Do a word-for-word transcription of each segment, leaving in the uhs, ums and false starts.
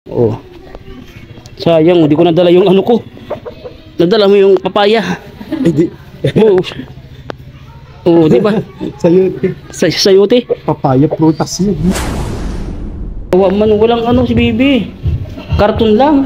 Oh. Sayang, hindi ko nadala yung ano ko. Nadala mo yung papaya. Hindi. Oo. Oo, di ba? Sayote. Sa sayote. Papaya prutas yun. Awa man, walang ano si baby. Karton lang.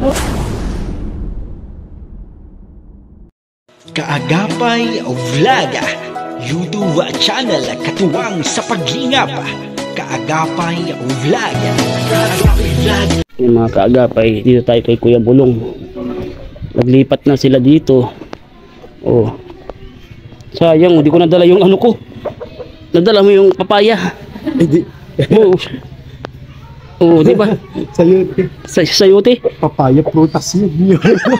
Kaagapay Vlog, YouTube channel katuwang sa paglingap. Kaagapay Vlog. Kaagapay Vlog. Yung mga kaagapay, dito tayo kay Kuya Bulong. Naglipat na sila dito. Oh. Sayang, hindi ko nadala yung ano ko. Nadala mo yung papaya. Hindi. Oo. Oo, di ba? Sayote. Sa sayote. Papaya prutas yun.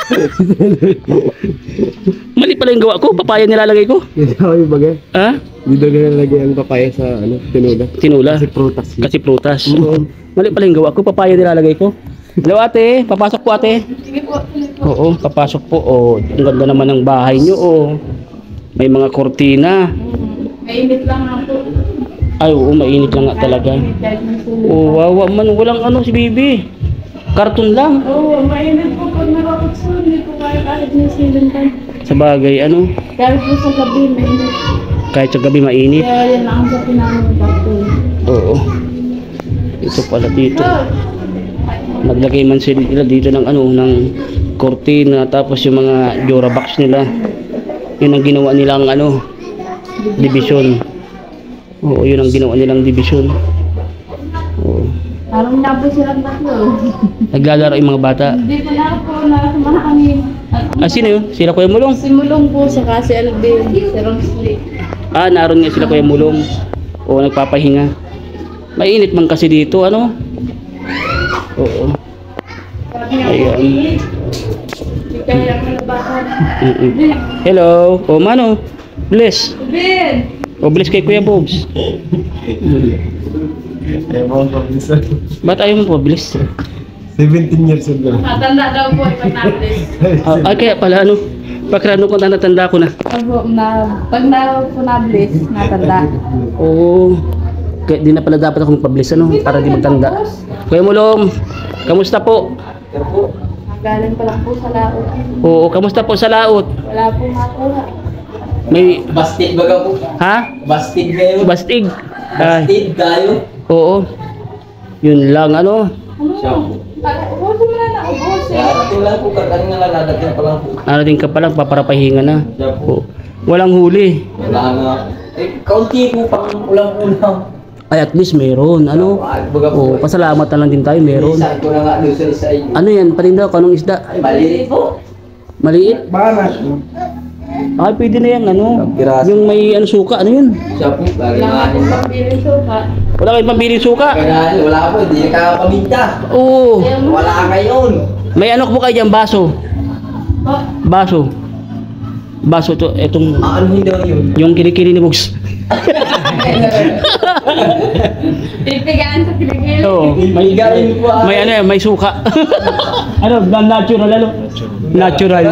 Mali pala yung gawa ko. Papaya nilalagay ko. Hindi ako yung bagay. Ha? Hindi daw nilalagay ang papaya sa ano, tinula. Tinula. Kasi prutas yun. Kasi prutas. Mali pala yung gawa ko. Papaya nilalagay ko. Hello ate. Papasok po ate. Oo, papasok po. Oh, ang ganda naman ng bahay nyo. Oh. May mga kortina. Mainit lang ako. Ay, oo, mainit lang nga talaga. Oh, wawa man. Walang ano si baby. Karton lang. Oo, mainit po pag nakakutsun. Hindi po kaya kahit may silintan. Sa bagay, ano? Kahit po sa gabi, mainit. Kahit sa gabi mainit. Kaya yan lang sa pinamang bato. Oo. Ito pala dito. Naglagay man sila dito ng ano, ng kortina. Tapos yung mga Durabox nila. Yun ang ginawa nilang ano, division. Oo, yun ang ginawa nilang division. Oo. Parang na po silang tatlo. Naglalaro yung mga bata. Hindi ko na po nakasama kami. Ah, sino yun? Sila Kuya Mulong? Si Mulong po, saka si Alvin, si Romsley. Ah, naroon nga sila Kuya Mulong. Oo, nagpapahinga. Mainit man kasi dito, ano? Oo. Ayan. Hindi kaya malabakan. Mm -mm. Hello. O, Mano. Bless. Alvin! O, bless kay Kuya Bobs. Ewan ko minsan. Ba't ayaw mo po, bless? seventeen years old na. Matanda daw po, ipag-nables. Ah, ay, kaya pala, ano? Pakrano ko, natanda ko na. Opo, na, pag na po na-bless, natanda. Oo. Kaya di na pala dapat ako magpa-bless, ano? Para di magtanda. Kuya Mulong, kamusta po? Galing pa lang po sa laot. Oo, kamusta po sa laot? Wala po makuha. May, Bastig baga po. ha? Bastig kayo. Bastig. Ay, Bastig tayo. oo. Yun lang, ano? Ano? Ubusin mo na na, ubusin. Kaya natin lang po. Kakanin nga lang. Nadating pa lang po. Narating ka pa lang, paparapahinga na. Siya po. Oo. Walang huli. Wala nga. Eh, kaunti po pang ulang-ulang. Ay, at least meron, ano? Ay, baga po. Oo, pasalamat na lang din tayo, meron. Isa ko na nga doon sa isa inyo. Ano yan? Paninda ko, anong isda? Ay, maliit po. Maliit? Banas. Ay, pwede na yan, ano? Piraso. Yung may ano, suka, ano yun? Siya po. Lagi Wala nga nga. pong pambilin suka. Wala kayong pambiling suka? Kaya wala po. Hindi na kakapaminta. Oo. Wala ngayon. May ano po kayo dyan, baso. Oh, Baso. Baso to, etong, Aanuhin daw yun. yung kilikili ni Bugs. pipigaan sa kiligil. Oo. May, Galing po, ah. may ano yan, may suka. Ano, natural, ano? Natural.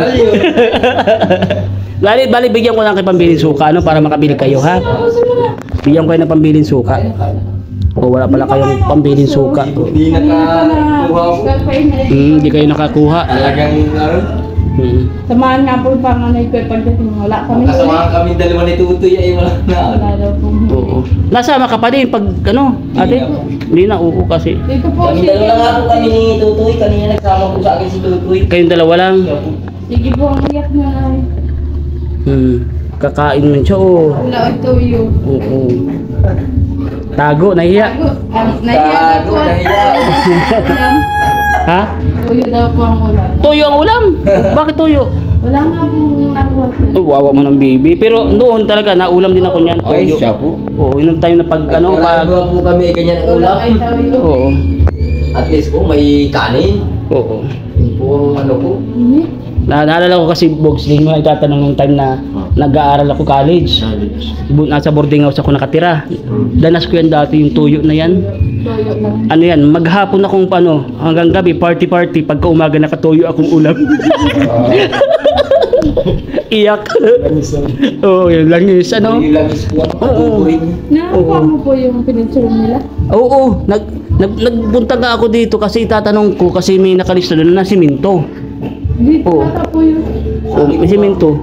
Bali, bali, bigyan ko lang kayo pambiling suka, ano, para makabili kayo, ha? Bigyan ko kayo ng pambiling suka. O, wala pala kayong pambiling suka. Hindi nakakuha po. Hmm, hindi kayo nakakuha. Talagang ano. Hmm. Samahan nga po yung panganay ko pagdating wala kami. Kasama kami dalawa ni Tutoy ay wala na. Wala daw po. Oo. Nasama ka pa din pag, ano, ate? Hindi na, oo kasi. Dito po Kami si... dalawa nga po kami ni Tutoy. Kanina nagsama po sa akin si Tutoy. Kayong dalawa lang. Siya po. Sige po, ang iyak na ay. Hmm. Kakain man siya, oo. Wala ito yung... Oo. Tago, nahiya. Tago. Ang nahiya daw Tago, po. nahiya. Ha? Tuyo daw po ang ulam. Tuyo ang ulam. Bakit tuyo? Wala nga po nakuha. Oh, wawa mo ng baby. Pero noon talaga, naulam din ako niyan. Ay, Tuyo. siya po. Oo, yun ang time na pag, ano, pag... Nagawa po kami ganyan ang Wala ulam. kay Tayo. Oo. At least po may kanin. Oo. Yun po ang ano po. Hindi. Na naalala ko kasi, Bogs, din mo itatanong ng time na nag-aaral ako college. Bu- Nasa boarding house ako nakatira. Danas ko yan dati, yung tuyo na yan. Tuyo lang. Ano yan, maghapon akong pano, hanggang gabi, party-party, pagka umaga nakatuyo akong ulam. Iyak. Minsan. Oo, yun lang is ano. Nilagis po ang Oo. patuloy. Nakuha mo po yung pinicture nila? Oo, nag, nag nagpunta nga ako dito kasi itatanong ko kasi may nakalista doon na siminto. Dito Oo. ata po yun. Oo, may siminto.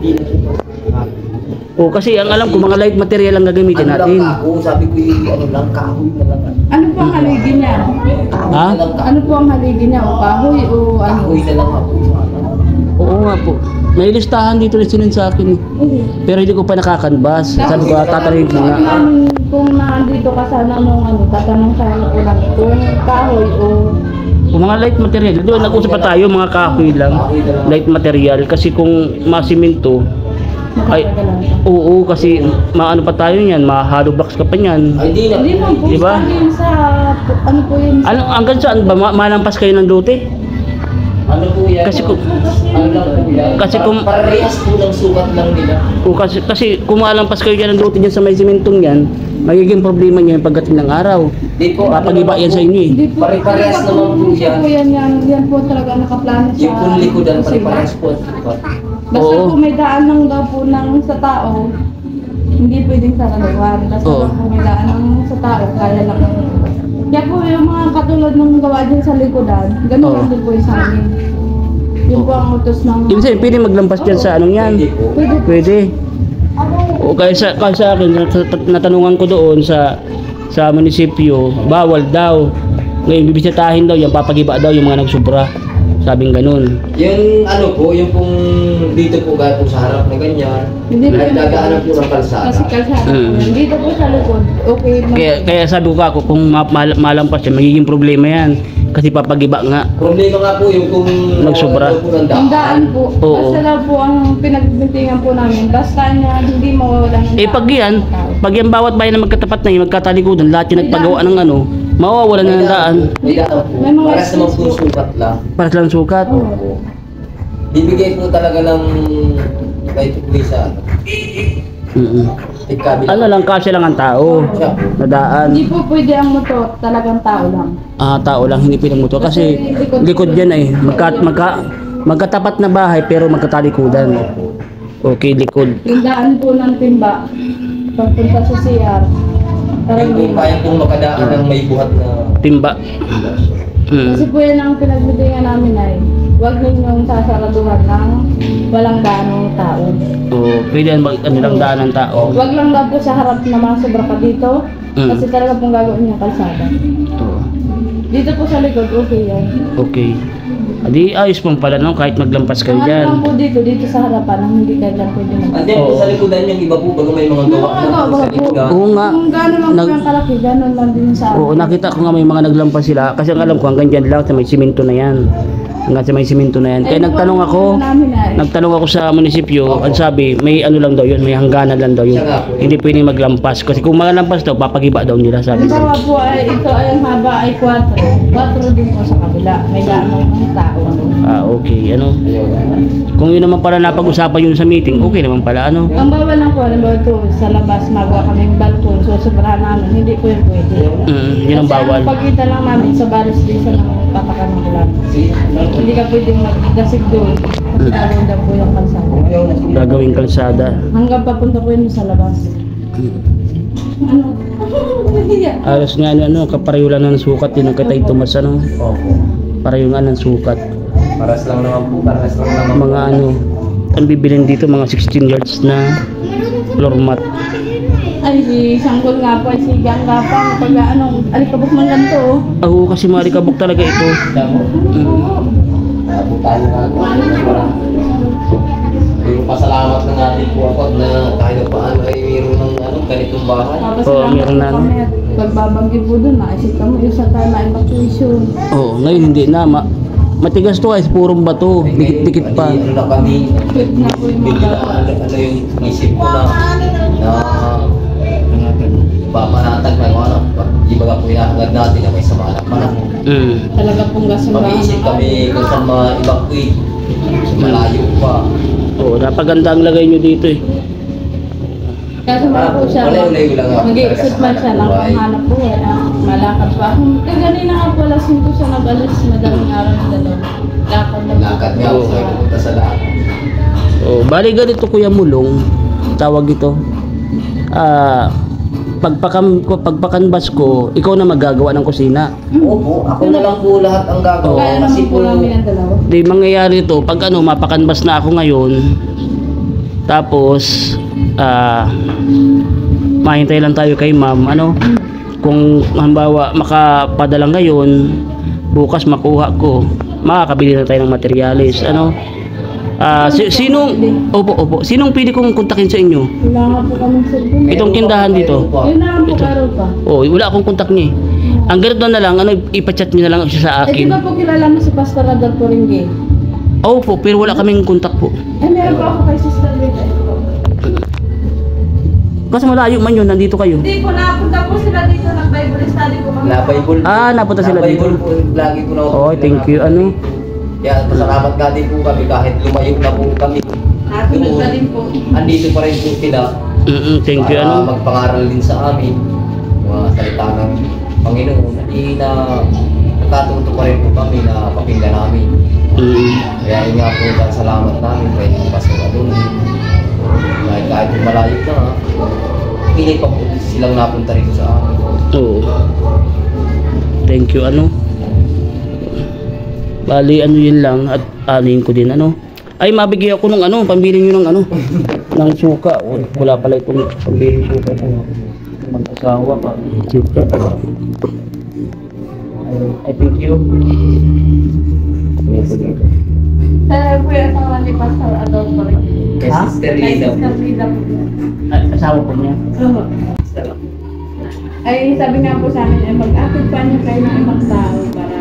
Oo, kasi ang alam ko mga light material ang gagamitin Ano lang natin. ako, sabi ko yung ano lang, kahoy na lang. Ano po ang haligi niya? Kahoy Ha? na lang, Ano po ang haligi niya? O kahoy o ano? kahoy na lang ako. Oo nga po. May listahan dito na sinun sa akin. eh. Pero hindi ko pa nakakanbas. Sabi ko, tatanungin ko nga. Kung, kung nandito ka sana nung ano, tatanong sana ko lang kung kahoy o Kung mga light material, di ba nag-usap pa tayo, mga kahoy lang. Light material. Kasi kung masiminto, ay, makakagalan. oo, kasi maano pa tayo niyan, ma-hollow blocks ka pa niyan. Ay, di na. Hindi mo po, Di ba? yun sa, ano po yun? Ano, hanggang saan ba? Ma- malampas kayo ng lote? Ano po yan? Kasi kung- ano lang po yan? kasi kung- Parehas po ng sukat lang nila. O kasi, kasi kung malampas kayo dyan ng lote dyan sa may simentong yan, magiging problema niya yung pagdating ng araw. Di po. Papagiba yan sa inyo eh. Hindi po, Pare-parehas ano naman po yan. po yan, yan, yan po talaga nakaplano sa... Yung kung likodan, sa- pare-parehas po ang sukat. Basta Oo. po may daan lang daw po ng sa tao, hindi pwedeng saraluhan. Basta Oo. po may daan ng sa tao, kaya lang. Kaya po yung mga katulad ng gawa dyan sa likodan, ganun Oo. lang din po yung sa amin. Yun po ang utos ng... Ibig sabihin, pwede maglampas dyan sa anong yan. Hindi po. Pwede po. Pwede. O kaya sa, kaya sa akin, nat- nat- natanungan ko doon sa sa munisipyo, bawal daw. Ngayon, bibisitahin daw yan, papagiba daw yung mga nagsubra. Sabing ganun. Yung ano po, yung pong dito po gaya po sa harap na ganyan, Hindi po. nagdadaanan po ng kalsada. Kasi kalsada po Mm. yan. Dito po sa likod, okay. mag- Kaya, kaya sabi ko ako, kung ma- mal- malampas yan, magiging problema yan. Kasi papagiba nga. Problema nga po yung kung Nagsobra. nawawalan po ng Ang daan po. Oo. Basta lang po ang pinagbintingan po namin. Basta niya hindi mawawalan ng Eh daan. pag yan, pag yan bawat bayan na magkatapat na yung magkatalikudan, lahat yung nagpagawa ng ano, mawawalan na ng daan. May daan po. May mga Paras naman po expense po. sukat lang. Para lang sukat. Opo. Bibigay po talaga ng kahit po sa Mm-mm. tigkabi Ano lang, kasi lang ang tao. siya. Na daan. Hindi po pwede ang motor, talagang tao lang. Ah, tao lang, hindi pinagmuto. Kasi likod yan eh. Magka, magka, magkatapat na bahay pero magkatalikudan. Okay, likod. Yung daan po ng timba, pagpunta sa C R, Yung parang kung kaya pong makadaan ng may buhat na Timba. kasi Mm. po yan ang pinagbintingan namin ay huwag ninyong sasaraduhan ng walang daan ng tao. O, pwede yan mag, ano lang daan ng tao. Huwag lang daw po sa harap na mga sobra ka dito, Mm. kasi talaga pong gagawin niya kalsada. Oo. Dito po sa likod, okay yan. Okay. Adi, ayos pong pala no, kahit maglampas kayo Ang ano lang dyan. po dito, dito sa harapan, ang hindi ka lang pwede mag- And then po sa likodan yung iba po bago may mga gawa Mga na gawa po sa po. likodan. Oo nga. Kung gano'n lang Nag- po yung kalaki, gano'n lang din sa Oo, nakita ko nga may mga naglampas sila. Kasi ang alam ko, hanggang dyan lang sa may simento na yan. Hanggang sa may simento na yan. Kaya Ayun po nagtanong ang ako, ano namin ay, nagtanong ako sa munisipyo, ang sabi, may ano lang daw yun, may hangganan lang daw yun. Siya nga po. Hindi pwedeng maglampas. Kasi kung maglampas daw, papagiba daw nila, sabi ko. halimbawa po ay ito ay ang haba ay four. four din po sa kabila. May daan ng tao. Ah, okay. Ano? Kung yun naman pala napag-usapan yun sa meeting, okay naman pala, ano? Ang bawal lang po, halimbawa ito, sa labas, magawa kaming balkon, so sobrahan namin, hindi po yun pwede. Mm, yun ang Kasi bawal. ang pagitan lang namin sa baris din sa ng patakan ng ulan. Hindi ka pwedeng magdasig doon. Kasi Mm. gawin daw po yung kalsada. Gagawing kalsada. Hanggang papunta po yun sa labas. Ano? Nahiya. Alas nga ano, ano kapareho lang ng sukat yun ang Katay Tomas, ano? Opo. Pareho nga ng sukat. Paras lang naman po, paras lang naman. Mga ano, ang bibilin dito mga sixteen yards na floor mat. Ay, si Sanggol nga po, ay si Gang nga po, pag ano, alikabok man lang to. oh. Oo, kasi marikabok talaga ito. Damo. Mm. Nabutan na ako. Pero pasalamat na natin po ako na kahit paano ay mayroon ng ano, ganitong bahay. Tapos Oo, lang meron na, po ano. kami at pagbabanggi po doon, naisip kami yung sa tayo na evacuation. Oo, ngayon hindi na. Ma matigas to guys, purong bato. Dikit-dikit pa. Ano na kami, Quit na po yung mga bigla bata. ano, ano yung isip ko na na papanatag na yung ano, di ba po inahagad natin na may sama na panahon. Mm. Talaga pong gasulahan. Mag-iisip kami kung saan ma-evacuate. So, malayo pa. Oo, napaganda ang lagay nyo dito eh. Kaso mga po siya, Ulay-ulay lang ako. nag-iisip man siya ng panghanap po, eh, ah, malakad pa. Kaya ganina nga po, alas cinco siya nag-alis, madaling araw na dalawa. Lakad na po. Lakad nga ako sa pupunta sa lahat. Oo, Oh, bali ganito Kuya Mulong, tawag ito. Ah, pagpakam ko pagpakanbas ko, ikaw na magagawa ng kusina. Opo, ako na lang po lahat ang gagawa. Kaya Kasi naman po po, namin ang dalawa. Di mangyayari to pag ano mapakanbas na ako ngayon. Tapos ah mahintay lang tayo kay Ma'am ano. Kung halimbawa makapadala ngayon, bukas makuha ko, makakabili na tayo ng materyales ano. Ah, si, sinong opo opo, sinong pwede kong kontakin sa inyo? Wala nga po kami cellphone. Itong tindahan dito. Yun na lang po Ito. karo pa. Oh, wala akong kontak niya. eh. Ang ganito na lang, ano, ipa-chat niyo na lang siya sa Eh, di ba akin. po kilala mo si Pastor Adolfo Poringue? Opo, pero wala kaming kontak po. Eh, meron pa ako kay Sister Rita. Kasi malayo man yun, nandito kayo. Hindi po, napunta po sila dito, nag-Bible study po kami. na Bible po. Ah, napunta sila Na dito. Bible po, lagi po na ako. Oh, thank you. Ano? Kaya masalamat nga din po kami kahit lumayo na po kami. Nasunod na din po. Andito pa rin po sila. Mm thank you. Para Ano? magpangaral din sa amin. Mga salita ng Panginoon. Hindi na nakatuto pa rin po kami na pakinggan namin. Mm. Kaya yun nga po ang salamat namin kay Pastor Adon. Dahil kahit malayo na, hindi pa po silang napunta rito sa amin. Oo. Thank you. Ano? Bali, ano yun lang at anin ko din. Ano? Ay, mabigyan ako ng ano, pambili nyo ng ano, ng suka. O, wala pala itong pambili suka ko. Mag-asawa pa. Suka. I thank you. Sa kuya sa mga ni Pastor Adolfo Poringue. Kay Ha? Sister Kay Lina po. Sister Rita po. Ay, asawa ko niya. Oo. Ay, sabi nga po sa amin, eh, mag-akit pa niyo kayo ng ibang tao para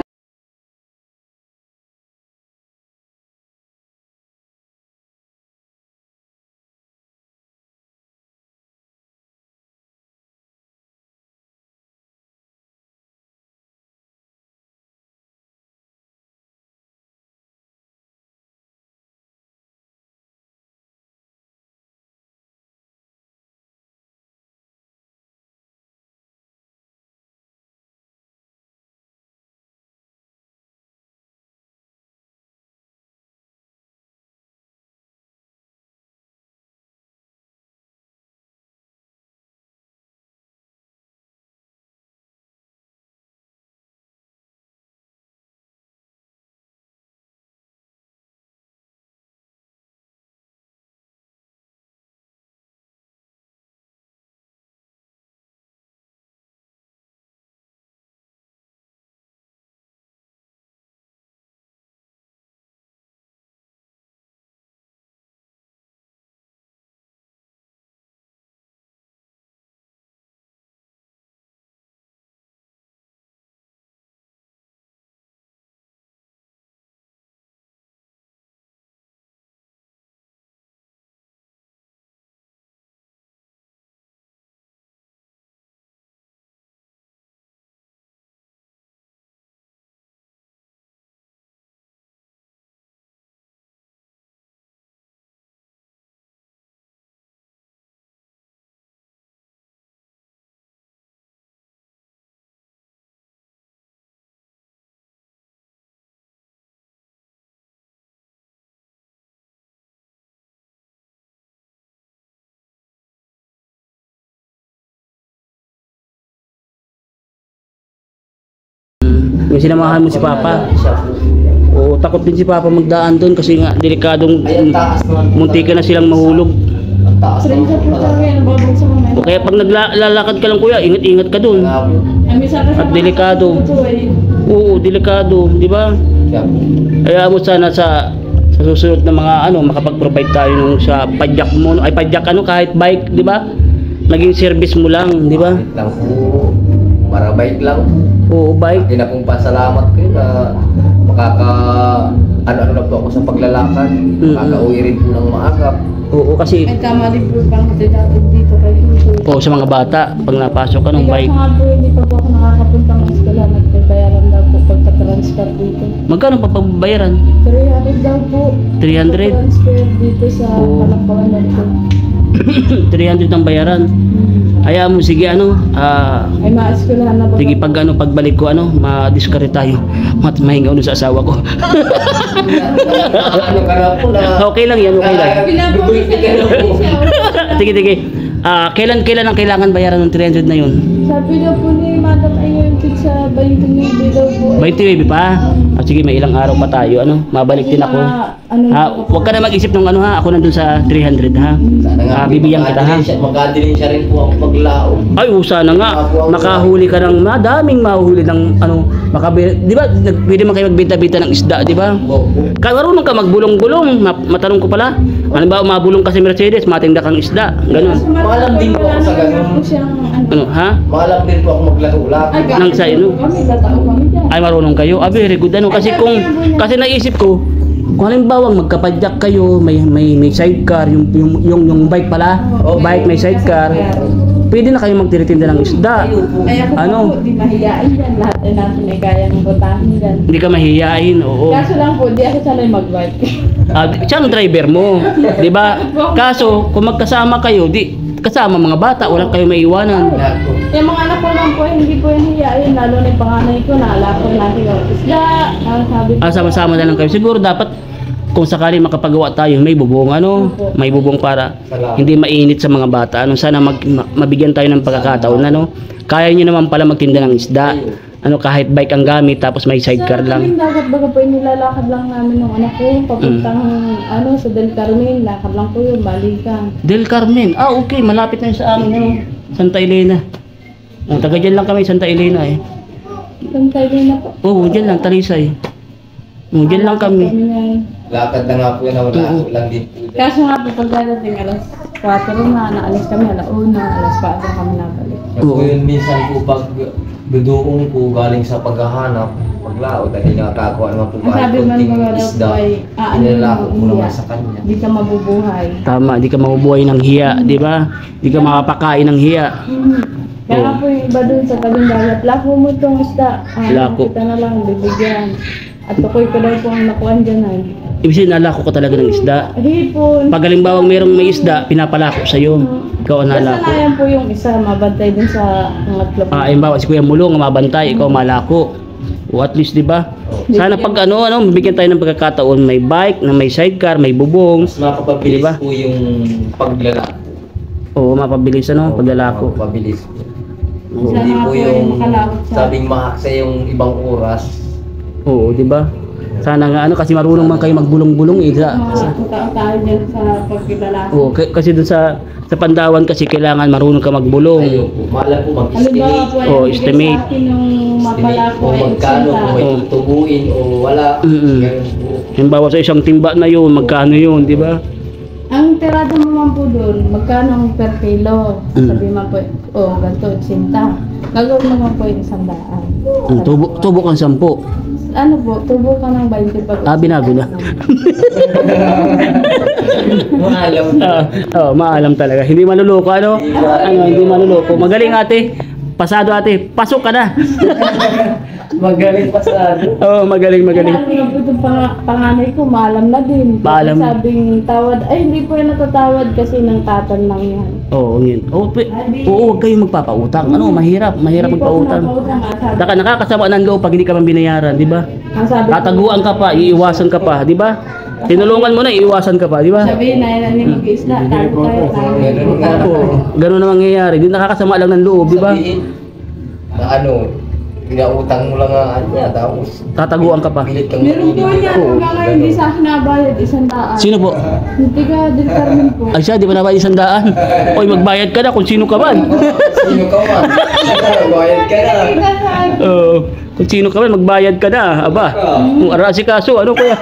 Yung sinamahan mo si Papa. Siya po. Oo, takot din si Papa magdaan doon kasi nga delikadong Ay, ang taas naman. munti ka na silang mahulog. Ang taas Sering sa po talaga yan, babag sa mga O kaya pag naglalakad ka lang kuya, ingat-ingat ka doon. Nga po. Ay, minsan kasi At mga delikado. totoo eh. Oo, delikado, di ba? Siya po. Kaya mo sana sa sa susunod na mga ano, makapag-provide tayo nung sa padyak mo, ay padyak ano kahit bike, di ba? Naging service mo lang, di ba? Bakit lang po. Para bike lang. Oo, bike. Lagi na pong pasalamat ko yun na makaka ano-ano na po ako sa paglalakad. Mm-mm. Makaka-uwi rin po ng maagap. Oo, kasi Ay, tama din po pang dati dito kay Tuto. o sa mga bata, pag napasok ka ng Ay, bike, kaso nga po, hindi pa po ako nakakapunta ng eskwela. Nagbabayaran daw po pagka-transfer dito. magkano pa pagbabayaran? three hundred daw po. three hundred? Transfer dito sa Oo. Palakpakan daw po. three hundred ang bayaran. Hayaan mo, sige ano, ah, Ay, ma-eskwelahan na po. sige pag ano, pagbalik ko ano, ma-discard tayo. Mat mahinga ulo sa asawa ko. Ano ka na po na? Okay lang yan, okay lang. Bibigti ka na po. Sige, sige. Ah, kailan kailan ang kailangan bayaran ng three hundred na yun? Sabi daw po ni Madam ay ngayon sa twenty-nine daw po. twenty pa? Ah, sige, may ilang araw pa tayo, ano, mabalik din ako. Ano, Ha, huwag ka na mag-isip ng ano ha, ako nandun sa three hundred ha. Sana nga Ah, po, bibigyan kita ha. makadilin siya- Makadilin siya rin po ako paglao. Ay, usa na nga. Makahuli ka ng madaming mahuli ng ano, makabi, di ba? nag- Pwede man kayo magbenta-benta ng isda, di ba? Opo. Ka marunong ka magbulong-bulong. Ma- matanong ko pala. Ano ba, mabulong ka sa Mercedes, matinda kang isda. Ganun. Maalam din po ako sa ganun. Ano, ha? Maalam din po ako maglaho-laho. Nang sa ino? Kami, tatao kami dyan. Ay, marunong kayo. Ah, very good. Ano, kasi kung, kasi naisip ko, kung halimbawa magkapadyak kayo, may may may sidecar, yung yung yung, yung bike pala, bike may sidecar, pwede na kayo magtiritinda ng isda. Kaya ako Ano? po, di mahiyain dyan. Lahat ay natin ay kaya ng botahin dyan. Hindi ka mahihiyain, oo. Kaso lang po, di ako sanay mag-bike. Ah, siya ang driver mo, 'di ba? Kaso kung magkasama kayo, di kasama mga bata, wala kayo maiiwanan. Yung mga anak ko lang po, hindi po yung hiyain. Lalo na yung panganay ko, naalakot natin yung isda. Ang sabi ko, Ah, sama-sama na lang kayo. Siguro dapat kung sakali makapagawa tayo, may bubong ano, may bubong para hindi mainit sa mga bata. Ano, sana mag, ma- mabigyan tayo ng pagkakataon ano. Kaya niyo naman pala magtinda ng isda. Ano, kahit bike ang gamit tapos may sidecar sa lang. kaming dagat baga po yung nilalakad lang namin ng anak ko. Papuntang, ano, sa Del Carmen, lakad lang po yung balikan. Del Carmen. Ah, okay, malapit na yun sa amin ano. Santa Elena. Oh, taga dyan lang kami, Santa Elena eh. Pantay din na po. Oo, dyan lang, Talisay. Oh, dyan lang kami. Lakad na nga po yan, wala Oo. lang din po. dyan. Kaso nga po, pagdadating alas kwatro na, naalis kami, alauna, alas kwatro kami nabalik. Yan po yun minsan po pag duduong po galing sa paghahanap, paglao, dahil nakakakuha naman po Ang kahit sabi man kunting mga daw isda, po ay, ah, ano inilako yung po naman iya? sa kanya. Hindi ka mabubuhay. Tama, di ka mabubuhay ng hiya, di ba? Di ka makapakain ng hiya. Mhm. Kaya nga po yung iba dun sa tabing dagat, lako mo itong isda. Ah, Lako. kita na lang, bibigyan. At tukoy ko daw po ang nakuhan dyan ay. Ibig sabihin, nalako ko talaga ng isda. Hipon. Pag halimbawa merong may isda, pinapalako sa'yo. Ikaw ang nalako. Kasanayan po yung isa, mabantay din sa mga club. Ah, halimbawa si Kuya Mulong, mabantay, ikaw malako. O at least, di ba? Sana pag ano, ano, bigyan tayo ng pagkakataon, may bike, na may sidecar, may bubong. Mas mapapabilis Diba? po yung paglalako. Oo, mapabilis ano, paglalako. Mapapabilis po. Oo. Sana Hindi nga po po ay yung makalakot sa... sabing mahaksa yung ibang oras. Oo, di ba? Sana nga ano, kasi marunong man kayo magbulong-bulong eh. Sa, sa, Mga tao tayo dyan sa pagkilalaki. oo, k- kasi dun sa sa Pandawan kasi kailangan marunong ka magbulong. Ayun po, mahal po Halimbawa mag-estimate. po ay Oh, bigay estimate. sa akin yung Estimate mapalako kung ay magkano, kung may Oh. tutubuin o wala. Mm-mm. Ganun po. Halimbawa sa isang timba na yun, magkano yun, di ba? Ang tirada mo man po doon, magkano ang per kilo? Mm. Sabi man po, oh, ganito, sinta. Gagawin mo man po yung isang daan. Mm, tubo, tubo kang sampu. Ano po, tubo ka ng twenty pag... Ah, binago na. Maalam. Ah, oh, maalam talaga. Hindi manuloko, ano? Ano, hindi manuloko. Magaling ate. Pasado ate. Pasok ka na. Magaling pa sa ano. Oo, oh, magaling, magaling. Kaya ano po itong pang- panganay ko, maalam na din. Maalam. Kasi sabing tawad, ay hindi po yan natatawad kasi ng tatan lang yan. Oo, yun. Oo, pe- oo, huwag kayong magpapautang. Ano, mahirap. Mahirap Hindi po ako magpautang. napautang, ah, sabi- Naka, nakakasama ng loob pag hindi ka man binayaran, di ba? ang sabi ko- Tataguan ka pa, iiwasan ka pa, di ba? Tinulungan mo na, iiwasan ka pa, di ba? Sabihin na yan ni mag-isla, tago tayo, tago. Ganun nga. Oo, ganun ang mangyayari. Di nakakasama lang ng loob, di ba? Sabihin, na ano, pinautang mo lang ang niya, tapos Tataguan ka pa. pilit kang Meron po makinig. yan, Oo. hanggang ngayon hindi sa akin nabayad, isang daan. Sino po? Hindi ka, Del Carmen po. Ay siya, di ba nabayad isang daan? Oy, magbayad ka na kung sino ka man. Sino ka man? Bayad ka na. Kita sa Oo, kung sino ka man, magbayad ka na. Aba, kung arasi kaso, ano kuya?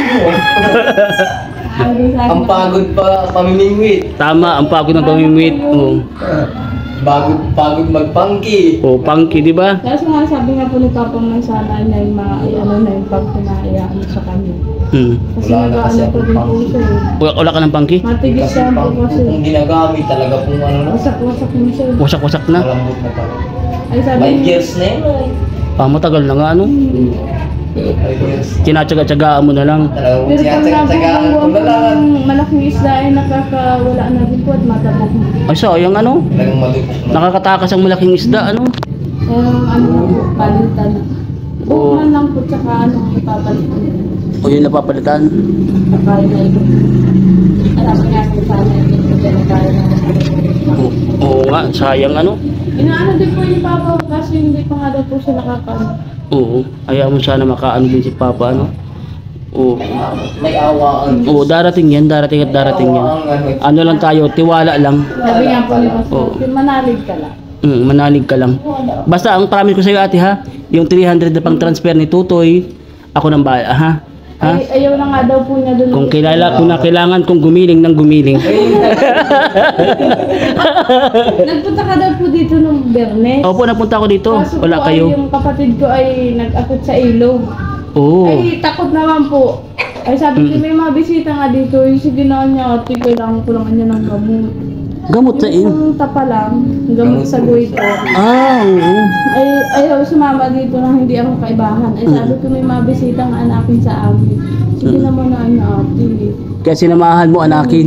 ano sa Ang pagod pa pamimingwit. Tama, ang pagod ng pamimit. Oo, Pagod, pagod magpangki. oh, pangki, di ba? Tapos nga sabi nga po ni Papa ng sana na yung mga, ay, ano na yung pag pinahayaan sa kanya. Hmm. Kasi Wala na nag-ano kasi po din po pang- siya eh. Wala, wala ka ng pangki? Matigis Kasi yan po pang, kasi. kung ginagamit talaga kung ano na, Wasak-wasak mo siya. Wasak-wasak na. malambot na talaga. Ay sabi Five niya, years na yun ay. Ah, matagal na nga, ano? Five years. Tinatsaga-tsagaan mo na lang. Talagang Pero pag tiyatsaga-tsagaan ko nabubuang na po lang. ng malaking isda ay nakakawala na din po at matabok na. Ay, sayang ano? Talagang malupok na. Nakakatakas ang malaking isda, ano? Kaya ano na po, palitan na. Oo. Bukman lang po tsaka ano ipapalitan. O yun napapalitan. Pagkain na ito. Alam mo nga kung paano ito kaya kaya na. Oo, oo nga, sayang ano? Inaano din po yung papa ko kasi hindi pa nga daw po siya nakakaano. Oo, ayaw mo sana makaano din si Papa, ano? Oo. May awaan. Oo, darating yan, darating at darating yan. Ano lang tayo, tiwala lang. Sabi nga po ni Oo. Pastor, manalig ka lang. Mm, manalig ka lang. Basta ang promise ko sa iyo ate ha, yung three hundred na pang transfer ni Tutoy, ako nang bala, ha? Ha? Ay, ayaw na nga daw po niya doon. Kung kilala, kung na kailangan kong gumiling ng gumiling. Nagpunta ka daw po dito nung Bernes. Opo, napunta ako dito. Kaso Wala po ay kayo. yung kapatid ko ay nag-akot sa ilog. Oo. Ay, takot naman po. Ay, sabi ko, may mga bisita nga dito. Yung sige na niya, ati, kailangan ko lang niya ng gamot. Gamot sa in. Yung tapa lang, gamot sa guwito. Ah, oo. Ay, ayaw sumama dito na hindi ako kaibahan. Ay, sabi ko, may mga bisita nga anakin sa amin. Sige naman na niya, ati. Kaya sinamahan mo anakin.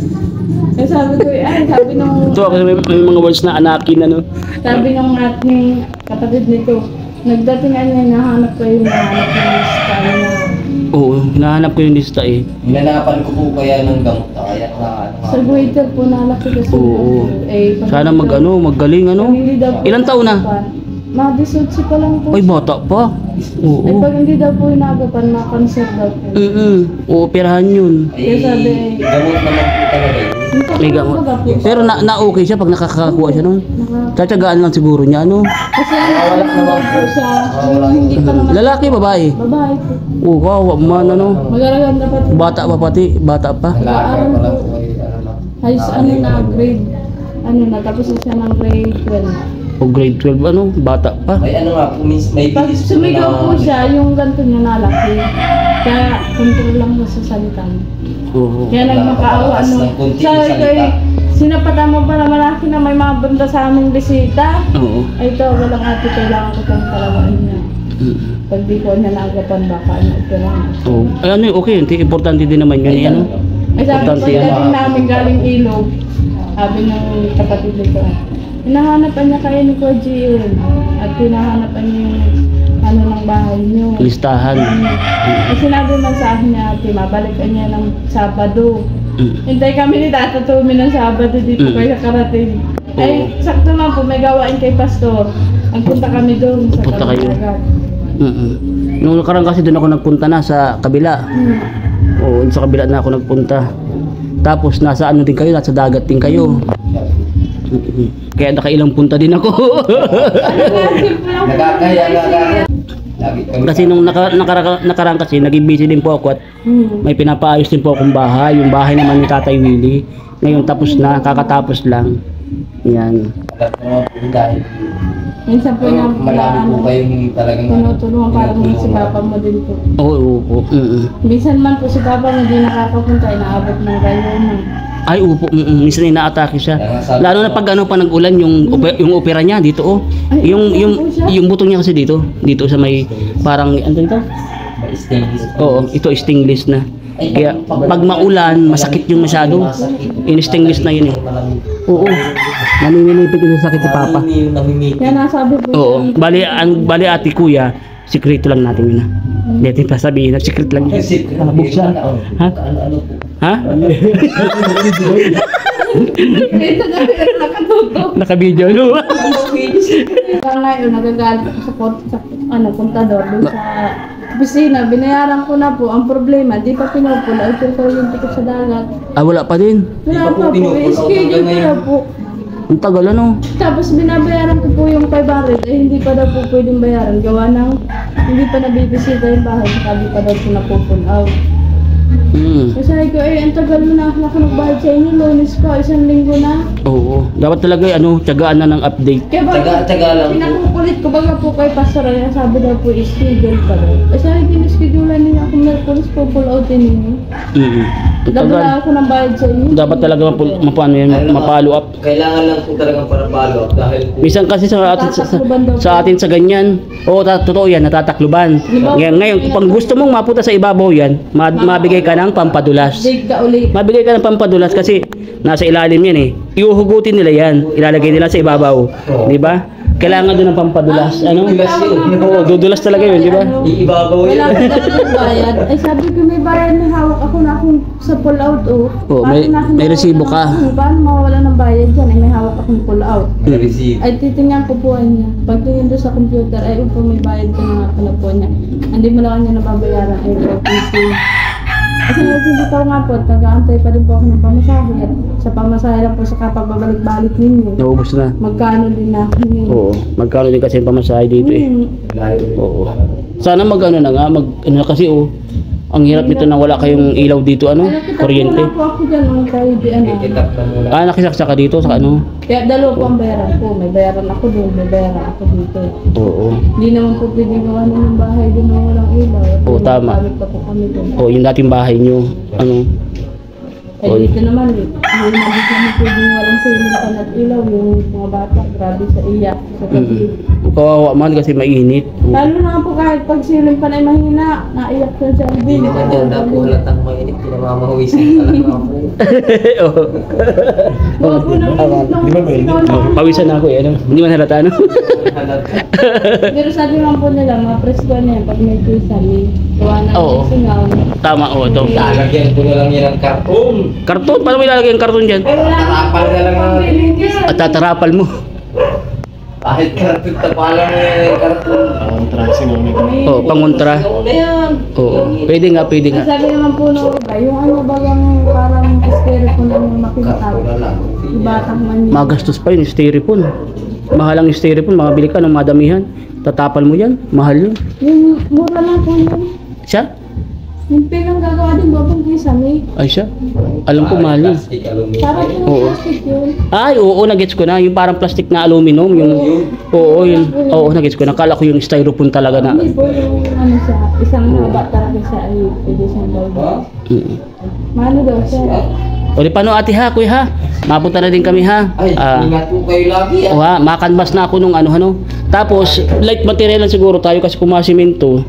Ay, sabi ko, ay, sabi nung, Ito ako may, may mga words na anakin, ano? sabi nung ating kapatid nito, nagdatingan niya, nahanap ko yung nahanap ng lista na. Oo, hinahanap ko yung lista eh. Hinanapan ko po kaya ng gamot na kaya na ano nga. Sa waiter po nalaki kasi. Oo. Eh, pag- Sana mag ano, magaling ano. Pag hindi daw po- Ilang taon na? Mga disotsi pa lang po. Ay, bata pa. Eh, Oo. pag hindi daw po inagapan, ma-cancer daw po. Mm-mm. Uoperahan yun. Kaya sabi, Ay, gamot naman po talaga yun. May gamot. Pero na, na okay siya pag nakakakuha siya nun. Naka- Tsatsagaan lang siguro niya, ano? Kasi ano daw po siya, yung hindi pa naman. Lalaki, babae? Babae po. Oo, wow, man, ano? Mag-aragan dapat. Bata pa pati, bata pa. Alaga pa lang po ay ano lang. Ay, ano na, grade, ano na, tapos na siya ng grade twelve. O grade twelve, ano? Bata pa. May ano nga po, means may Pag bilis po sumigaw na- po siya, yung ganito niya nalaki. Kaya, control lang mo sa salita niya. Oo. Kaya nagmakaawa, Malakas ano. ng konti Sabi yung ko, salita. eh, sinapatan mo para malaki na may mga banda sa aming bisita. Oo. Ay, ito, walang ate, kailangan ko itong palawaan niya. Mm. Pag di ko niya naagapan, baka ano, operahan. Oo. Ay, ano, okay, hindi, importante din naman yun, eh, ano? Ay, sabi ko, Importante yan. dating namin galing ilog, sabi ng kapatid nito, hinahanapan niya kayo ni Kuya G M at hinahanapan niya yung ano ng bahay niyo. Listahan. Ay, sinabi man sa akin niya, ate, mabalikan niya ng Sabado. Mm. Hintay kami ni Tata Tumi ng Sabado dito Mm. kayo karating. Oo. Ay, sakto man po, may gawain kay Pastor. Nagpunta kami doon sa Punta kayo. Kabayagan. Mm-mm. Nung nakarang kasi doon ako nagpunta na sa kabila. Hmm. Oo, sa kabila na ako nagpunta. Tapos nasa ano din kayo, nasa dagat din kayo. Mm-mm. Kaya nakailang punta din ako. Nagkakaya nga lang. Lagi kami. Kasi nung naka, nakara, nakarang kasi, naging busy din po ako at Hmm. may pinapaayos din po akong bahay. Yung bahay naman ni Tatay Willie. Ngayon tapos na, kakatapos lang. Yan. Alam ko naman po dahil Minsan po na marami po kayong talagang tinutulungan para mo si Papa mo din po. Oo, oo, oo. Mm-mm. Minsan man po si Papa mo di nakakapunta, inaabot ng rayo na. Ay, upo. Mm-mm. Minsan inaatake siya. Lalo na pag ano pa nag-ulan, yung, ope- yung opera niya dito, oh. Yung, yung, yung butong niya kasi dito. Dito sa may parang, ano dito? may stainless. Oo, ito stainless na. Kaya pag maulan, masakit yung masyado. Yung stainless na yun eh. Oo. Naninilipid yung sakit si Papa. Yung namimiti. Kaya nasabi po Oo. siya, Bali, ang, bali ate kuya, sikreto lang natin yun ah. Hindi natin pa sabihin na secret lang yun. Ah, buksan. Ha? Ano-ano po. Ha? ito na rin nakatuto. Naka-video, no? Kaya ngayon, nagagalit ako sa, port- sa ano, kontador dun sa opisina. Binayaran ko na po. Ang problema, di pa pinupula. Ay, pero yung ticket sa dagat. Ah, wala pa din. Wala pa po pa po. pinupula. I-schedule ko na po. Ang tagal ano? Tapos binabayaran ko po yung five hundred. Eh, hindi pa daw po pwedeng bayaran. Gawa ng hindi pa nabibisita yung bahay. Saka di pa daw po napupull out. Hmm. Kasi sabi ko, eh, ang tagal mo na ako nagbayad sa inyo. Lunes pa, isang linggo na. Oo. Dapat talaga ano, tiyagaan na ng update. Kaya ba, Taga- taga lang po. pinakukulit ko baga po kay Pastor, ay sabi daw po, schedule pa daw. Eh, sabi, schedule ninyo ako Merkulis po pull out ninyo. Mm. Double Tagal. ako ng bayad sa inyo. Dapat talaga mapu- mapano yan, mapalo up. Kailangan lang po talagang para follow up dahil po, Minsan kasi sa atin sa, sa, sa atin sa ganyan, oo, ta- totoo yan, natatakluban. Ngayon, ngayon, kung gusto mong mapunta sa ibabaw yan, ma- mabigay ka ng pampadulas. Dig ka ulit. Mabigay ka ng pampadulas kasi nasa ilalim yan eh. Iuhugutin nila yan, ilalagay nila sa ibabaw. Di ba? Kailangan doon ng pampadulas. Ano? Dudulas yun. Oo, dudulas talaga yun, di ba? iibabaw Wala yun. ka talagang bayad. Ay sabi ko may bayad na hawak ako na akong sa pull out oh. Oo, may- Paano na- may resibo ka. Ano, paano mawawala ng bayad dyan? Ay may hawak akong pull out. Receive. Ay titingnan ko po niya. Pagtingin doon sa computer, ay upo may bayad ka na nga pala po niya. Hindi mo lang kanya nababayaran ay O T C. Kasi nagsisitaw nga po, nag-aantay pa rin po ako ng pamasahe. At sa pamasahe lang po sa kapagbabalik-balik ninyo. Naubos na. Magkano din na hiningi. Oo, magkano din kasi yung pamasahe dito eh. Hmm. Oo. Sana mag ano na nga, mag ano kasi oh. Ang hirap nito na wala kayong ilaw dito ano, kuryente. Wala po ako dyan nung kayo di ano. Kitap na muna. Ah, nakisaksa ka dito sa ano? Kaya dalawa po ang bayaran ko. May bayaran ako doon, may bayaran ako dito. Oo. Hindi naman po pwedeng gawa na ng bahay doon na walang ilaw. Oo, tama. Gamit pa po kami doon. Oo, yung dating bahay nyo. Ano? Ay dito naman eh. Hindi naman dito naman pwedeng walang silingan at ilaw. Yung mga bata, grabe sa iyak. Sa gabi. Mm. Kawawa man kasi mainit. Lalo na po kahit pag siling pa na mahina, naiyak siya sa Hindi albin. naman yan. Dapo halatang mainit. Pinamamahawisin talaga ako. Oo. Huwag po nang Di ba ba yun? Oh, pawisan na ako eh. Ano? Hindi man halata ano? Pero sabi naman po nila, mga presko na yan, pag may tuisa, may gawa na Oo. ng singaw. Tama, oo. Ito. Lalagyan ko na lang yan ng karton. Karton? Paano mo ilalagay ang karton dyan? Ay, wala Tarapal na lang ang At tatarapal mo. kahit karton tapalan mo yan yung karton. Ang traksi mo may Oo, pangontra. Ano na yan? Oo. Pwede nga, pwede nga. Sabi naman po nung iba, yung ano bagang parang styrofoam na yung makintab. Karton na lang. Ibatang man yun. Magastos pa yun, styrofoam. Mahal ang styrofoam, makabili ka ng madamihan. Tatapal mo yan, mahal yun. Yung mura lang po yun. Siya? Yung pilang gagawa din babang kisa may. Ay siya? Alam ko mahal yun. Plastic, aluminum. Parang Oo. yung plastic yun. Ay, oo, nagets ko na. Yung parang plastic na aluminum. Yung, oo, yun. Oo, nagets ko na. Kala ko yung styrofoam talaga na. Hindi po yung ano siya, isang haba talaga siya ay pwede siyang gawin. Mm. Mano daw siya. O di paano ate ha, kuya ha? Mapunta na din kami ha. Ay, Ah, ingat po kayo lagi o ah. ha, makanbas na ako nung ano ano. Tapos, light material lang siguro tayo kasi kung mga simento.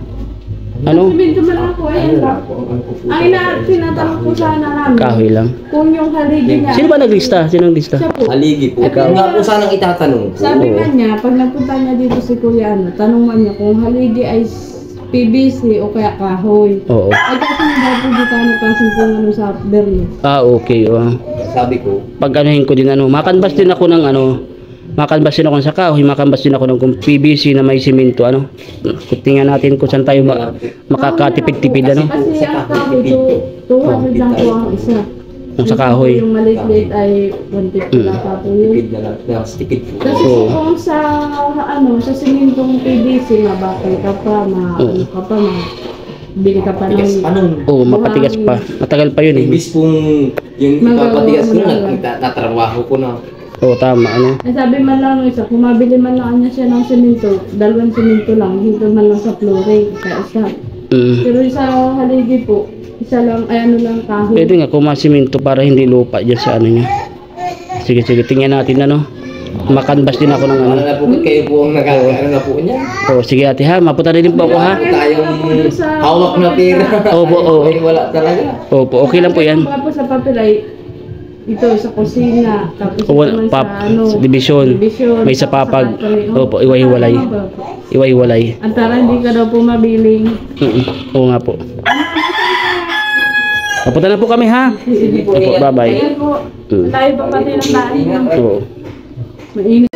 Ano? Sabihin ko man ako, ayun ba? Ang ina, tinatanong ko sana namin. Kahoy lang. Kung yung haligi niya. Sino ba naglista? Sino naglista? Siya po. Haligi po. Ikaw. Nga po sanang itatanong po. Sabi nga niya, pag nagpunta niya dito si Kuya ano, tanong man niya kung haligi ay P V C o kaya kahoy. Oo. Ay kasi hindi daw po dito ano kasi kung ano sa Berlin. Ah, okay. Oh. Sabi ko, Pag anuhin ko din ano, makanbas din ako ng ano, makanbas din ako sa kahoy, makanbas din ako ng kung P V C na may simento ano. Tingnan natin kung saan tayo ma- makakatipid-tipid ano. Kasi ang kahoy, two hundred lang po ang isa. Kung sa kahoy. Yung maliit-liit ay one fifty Mm. lang po yun. tipid na lang. Mas tipid po. Kasi Oo. kung sa ano, sa simintong P V C, mabakal ka pa, ma, Oo. ano ka pa, ma, bili ka pa Tigas pa ng... nun. Oo, mapatigas pa. Matagal pa yun eh. Imbis pong yung Magawa ipapatigas mo ko na na, lang. nat- natrabaho ko na. Oo, tama ano. Ay, sabi man lang ng isa, kung mabili man lang niya siya ng simento, dalawang simento lang, hinto man lang sa flooring, sa isa. Mm. Pero sa haligi po, isa lang, ay ano lang kahoy. Pwede nga kung mga simento para hindi lupa dyan sa ano niya. Sige, sige, tingnan natin ano. Makanbas din ako ng ano. Ano na po kayo po ang nagkakaano na po niya. Oo, sige ate ha, mapunta na din po ako ha. Tayong hawak na pera. Opo, oo. Ay, wala talaga. Opo, okay lang po yan. Tapos sa papel ay, ito sa kusina, tapos Oo, ito naman pap, sa ano, sa division. division, May sa tapos papag. pantry. Oo. Opo, iwaiwalay. Iwaiwalay. Antara hindi ka daw po mabiling. Mm-mm. Oo nga po. Mapunta na po kami ha. Sige Opo, bye-bye. Ayan po, Mm. tayo pa pati ng daan. Oo. Mainit.